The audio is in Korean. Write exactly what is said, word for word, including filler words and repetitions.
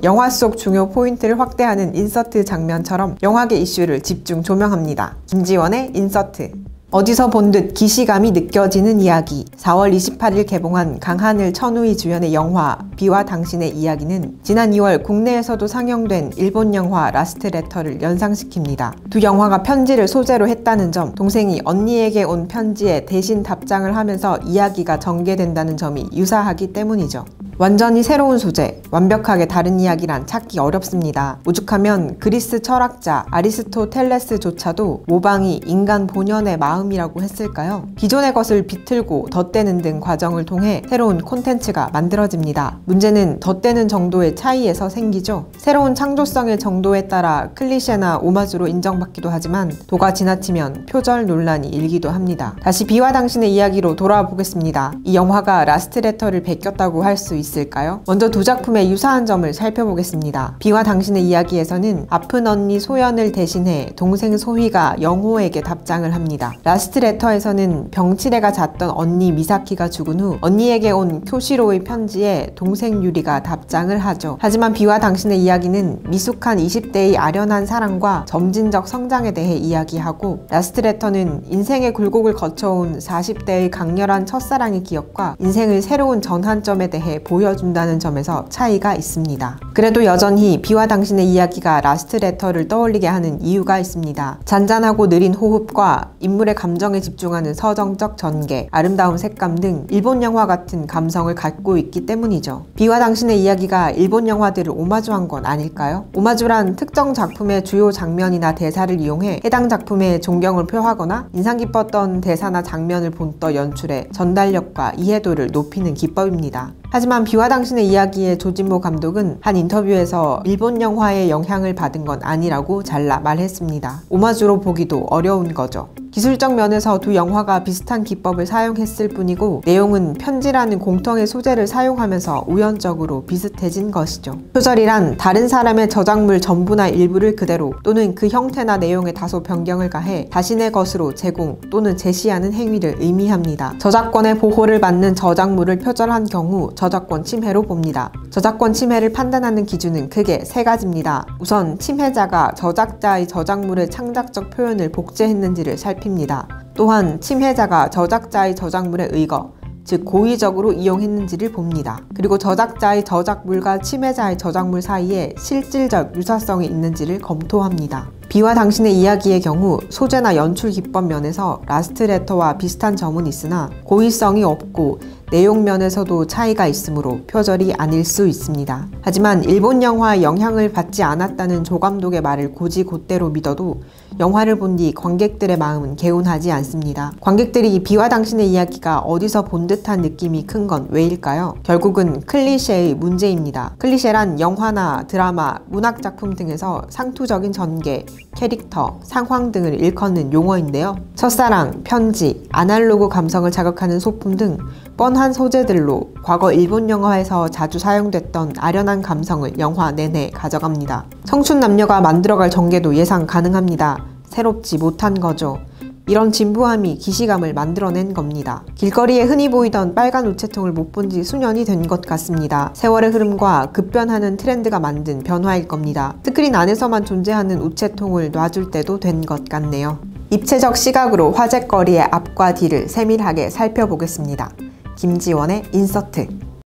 영화 속 중요 포인트를 확대하는 인서트 장면처럼 영화계 이슈를 집중 조명합니다. 김지원의 인서트. 어디서 본 듯 기시감이 느껴지는 이야기. 사월 이십팔일 개봉한 강하늘 천우희 주연의 영화 비와 당신의 이야기는 지난 이월 국내에서도 상영된 일본 영화 라스트 레터를 연상시킵니다. 두 영화가 편지를 소재로 했다는 점, 동생이 언니에게 온 편지에 대신 답장을 하면서 이야기가 전개된다는 점이 유사하기 때문이죠. 완전히 새로운 소재, 완벽하게 다른 이야기란 찾기 어렵습니다. 오죽하면 그리스 철학자 아리스토텔레스조차도 모방이 인간 본연의 마음이라고 했을까요? 기존의 것을 비틀고 덧대는 등 과정을 통해 새로운 콘텐츠가 만들어집니다. 문제는 덧대는 정도의 차이에서 생기죠. 새로운 창조성의 정도에 따라 클리셰나 오마주로 인정받기도 하지만 도가 지나치면 표절 논란이 일기도 합니다. 다시 비와 당신의 이야기로 돌아와 보겠습니다. 이 영화가 라스트 레터를 베꼈다고 할 수 있을까요? 먼저 두 작품의 유사한 점을 살펴보겠습니다. 비와 당신의 이야기에서는 아픈 언니 소연을 대신해 동생 소희가 영호에게 답장을 합니다. 라스트 레터에서는 병치레가 잤던 언니 미사키가 죽은 후 언니에게 온 쿄시로의 편지에 동생 유리가 답장을 하죠. 하지만 비와 당신의 이야기는 미숙한 이십 대의 아련한 사랑과 점진적 성장에 대해 이야기하고, 라스트 레터는 인생의 굴곡을 거쳐온 사십 대의 강렬한 첫사랑의 기억과 인생의 새로운 전환점에 대해 보여준다는 점에서 차이가 있습니다. 그래도 여전히 비와 당신의 이야기가 라스트 레터를 떠올리게 하는 이유가 있습니다. 잔잔하고 느린 호흡과 인물의 감정에 집중하는 서정적 전개, 아름다운 색감 등 일본 영화 같은 감성을 갖고 있기 때문이죠. 비와 당신의 이야기가 일본 영화들을 오마주한 건 아닐까요? 오마주란 특정 작품의 주요 장면이나 대사를 이용해 해당 작품의 존경을 표하거나 인상 깊었던 대사나 장면을 본떠 연출해 전달력과 이해도를 높이는 기법입니다. 하지만 비와 당신의 이야기의 조진모 감독은 한 인터뷰에서 일본 영화의 영향을 받은 건 아니라고 잘라 말했습니다. 오마주로 보기도 어려운 거죠. 기술적 면에서 두 영화가 비슷한 기법을 사용했을 뿐이고 내용은 편지라는 공통의 소재를 사용하면서 우연적으로 비슷해진 것이죠. 표절이란 다른 사람의 저작물 전부나 일부를 그대로 또는 그 형태나 내용에 다소 변경을 가해 자신의 것으로 제공 또는 제시하는 행위를 의미합니다. 저작권의 보호를 받는 저작물을 표절한 경우 저작권 침해로 봅니다. 저작권 침해를 판단하는 기준은 크게 세 가지입니다. 우선 침해자가 저작자의 저작물의 창작적 표현을 복제했는지를 살펴 입니다. 또한 침해자가 저작자의 저작물에 의거, 즉 고의적으로 이용했는지를 봅니다. 그리고 저작자의 저작물과 침해자의 저작물 사이에 실질적 유사성이 있는지를 검토합니다. 비와 당신의 이야기의 경우 소재나 연출 기법 면에서 라스트 레터와 비슷한 점은 있으나 고의성이 없고 내용 면에서도 차이가 있으므로 표절이 아닐 수 있습니다. 하지만 일본 영화의 영향을 받지 않았다는 조 감독의 말을 곧이곧대로 믿어도 영화를 본 뒤 관객들의 마음은 개운하지 않습니다. 관객들이 비와 당신의 이야기가 어디서 본 듯한 느낌이 큰 건 왜일까요? 결국은 클리셰의 문제입니다. 클리셰란 영화나 드라마, 문학작품 등에서 상투적인 전개, 캐릭터, 상황 등을 일컫는 용어인데요. 첫사랑, 편지, 아날로그 감성을 자극하는 소품 등 뻔한 소재들로 과거 일본 영화에서 자주 사용됐던 아련한 감성을 영화 내내 가져갑니다. 청춘 남녀가 만들어갈 전개도 예상 가능합니다. 새롭지 못한 거죠. 이런 진부함이 기시감을 만들어낸 겁니다. 길거리에 흔히 보이던 빨간 우체통을 못 본 지 수년이 된 것 같습니다. 세월의 흐름과 급변하는 트렌드가 만든 변화일 겁니다. 스크린 안에서만 존재하는 우체통을 놔줄 때도 된 것 같네요. 입체적 시각으로 화제거리의 앞과 뒤를 세밀하게 살펴보겠습니다. 김지원의 인서트.